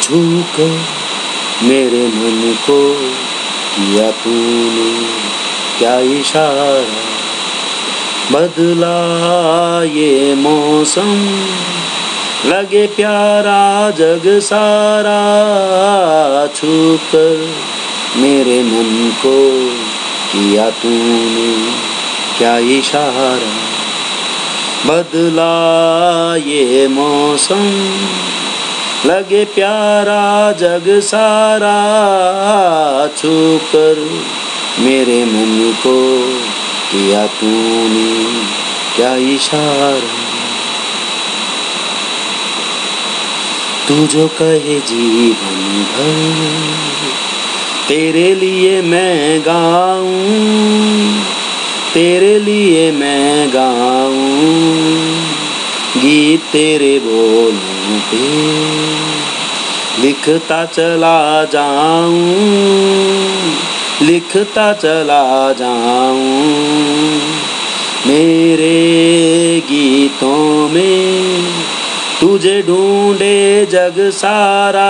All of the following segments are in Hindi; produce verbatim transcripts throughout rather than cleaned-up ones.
छूकर मेरे मन को किया तूने क्या इशारा, बदला ये मौसम लगे प्यारा जग सारा, छूकर मेरे मन को किया तूने क्या इशारा, बदला ये मौसम लगे प्यारा जग सारा, छूकर मेरे मन को किया तूने क्या इशारा। तू जो कहे जीवन भर तेरे लिए मैं गाऊं, तेरे लिए मैं गाऊं, गीत तेरे बोलों पे लिखता चला जाऊं, लिखता चला जाऊं, मेरे गीतों में तुझे ढूंढे जग सारा,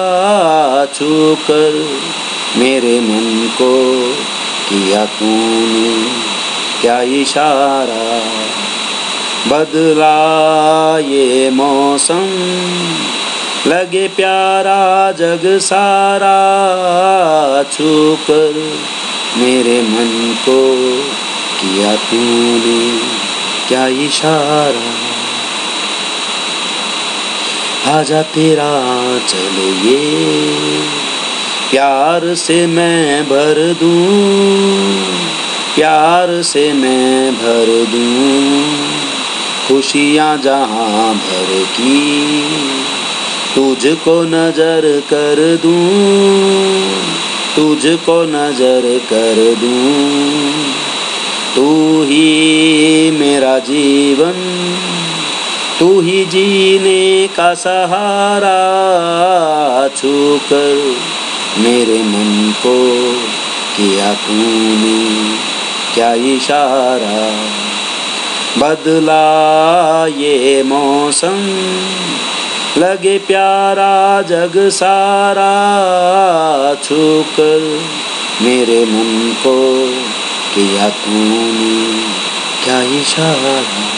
छूकर मेरे मन को किया तूने क्या इशारा, बदला ये मौसम लगे प्यारा जग सारा, छूकर मेरे मन को किया तूने क्या इशारा। आजा तेरा चलिए प्यार से मैं भर दूं, प्यार से मैं भर दूं, खुशियाँ जहाँ भर की तुझको नजर कर दूं, तुझको नजर कर दूं, तू ही मेरा जीवन, तू ही जीने का सहारा, छूकर मेरे मन को किया तूने क्या इशारा, बदला ये मौसम लगे प्यारा जग सारा, छूकर मेरे मन को किया तूने क्या इशारा।